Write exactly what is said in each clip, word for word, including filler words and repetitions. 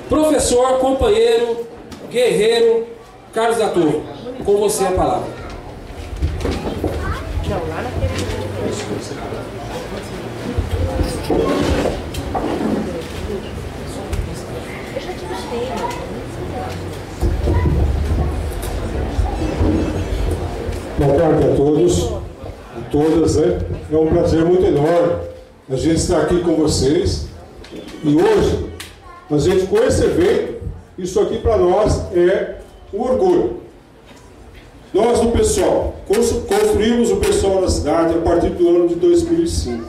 Professor, companheiro, guerreiro, Carlos da Torre, com você a palavra. Não, lá naquele... Boa tarde a todos e todas, né? É um prazer muito enorme a gente estar aqui com vocês. E hoje, a gente, com esse evento, isso aqui para nós é um orgulho. Nós, do pessoal, construímos o pessoal da cidade a partir do ano de dois mil e cinco.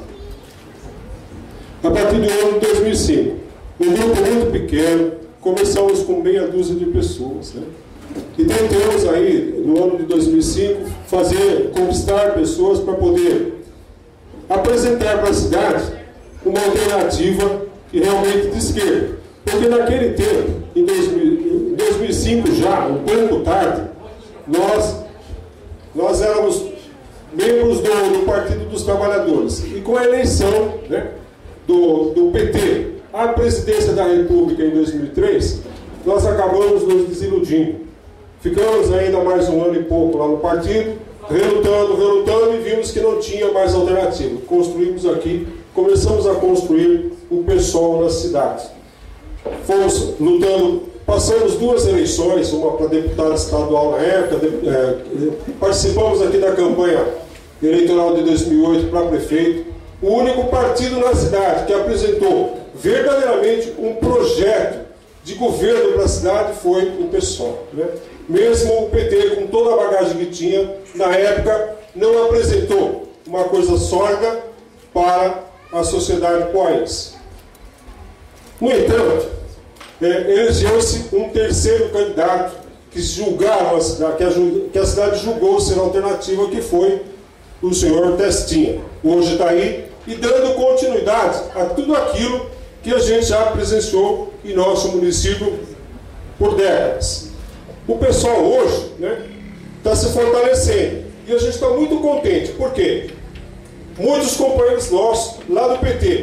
A partir do ano de dois mil e cinco, um grupo muito pequeno, começamos com meia dúzia de pessoas, né? E tentamos aí, no ano de dois mil e cinco, fazer, conquistar pessoas para poder apresentar para a cidade uma alternativa que realmente de esquerda. Porque naquele tempo, em dois mil e cinco já, um pouco tarde, nós, nós éramos membros do, do Partido dos Trabalhadores. E com a eleição, né, do, do P T à presidência da República em dois mil e três, nós acabamos nos desiludindo. Ficamos ainda mais um ano e pouco lá no partido, relutando, relutando, e vimos que não tinha mais alternativa. Construímos aqui, começamos a construir o pessoal na cidade. Fomos lutando, passamos duas eleições, uma para deputado estadual na época, de, é, participamos aqui da campanha eleitoral de dois mil e oito para prefeito. O único partido na cidade que apresentou verdadeiramente um projeto de governo para a cidade foi o PSOL, né? Mesmo o P T, com toda a bagagem que tinha, na época, não apresentou uma coisa sólida para a sociedade poense. No entanto, é, elegeu-se um terceiro candidato que julgaram a cidade, que a, que a cidade julgou ser alternativa, que foi o senhor Testinha. Hoje está aí e dando continuidade a tudo aquilo que a gente já presenciou em nosso município por décadas. O pessoal hoje, né, está se fortalecendo e a gente está muito contente, porque muitos companheiros nossos lá do P T,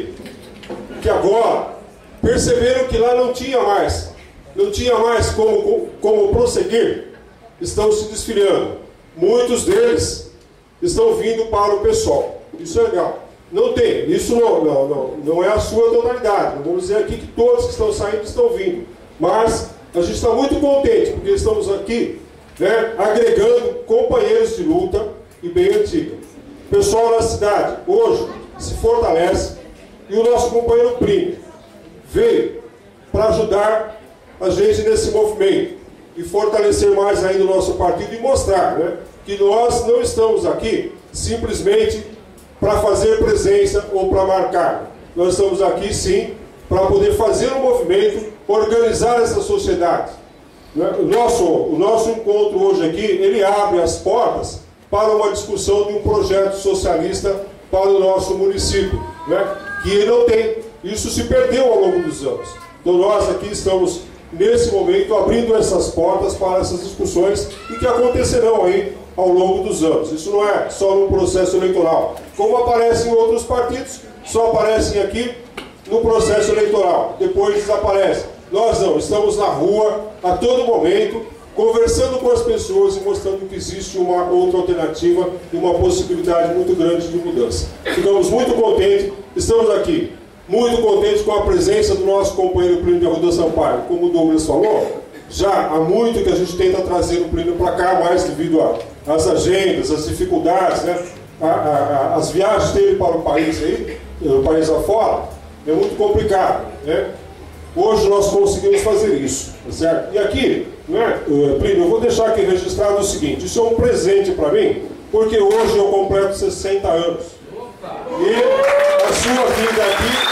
que agora perceberam que lá não tinha mais, não tinha mais como, como prosseguir, estão se desfiliando. Muitos deles estão vindo para o pessoal. Isso é legal. Não tem, isso não, não, não, não é a sua totalidade. Não vamos dizer aqui que todos que estão saindo estão vindo, mas a gente está muito contente, porque estamos aqui, né, agregando companheiros de luta e bem antiga. O pessoal da cidade hoje se fortalece e o nosso companheiro Plínio veio para ajudar a gente nesse movimento e fortalecer mais ainda o nosso partido e mostrar, né, que nós não estamos aqui simplesmente para fazer presença ou para marcar. Nós estamos aqui sim para poder fazer um movimento, organizar essa sociedade. O nosso, o nosso encontro hoje aqui, ele abre as portas para uma discussão de um projeto socialista para o nosso município, né, que não tem. Isso se perdeu ao longo dos anos. Então nós aqui estamos, nesse momento, abrindo essas portas para essas discussões e que acontecerão aí ao longo dos anos. Isso não é só no processo eleitoral. Como aparece em outros partidos, só aparecem aqui no processo eleitoral, depois desaparecem. Nós não, estamos na rua a todo momento, conversando com as pessoas e mostrando que existe uma outra alternativa e uma possibilidade muito grande de mudança. Ficamos muito contentes, estamos aqui muito contentes com a presença do nosso companheiro Plínio de Arruda Sampaio. Como o Douglas falou, já há muito que a gente tenta trazer o Plínio para cá, mais devido às agendas, às dificuldades, né? a, a, a, as viagens dele para o país aí, o país afora, é muito complicado, né? Hoje nós conseguimos fazer isso, tá certo? E aqui, né, Plínio, eu vou deixar aqui registrado o seguinte: isso é um presente para mim, porque hoje eu completo sessenta anos. E a sua vida aqui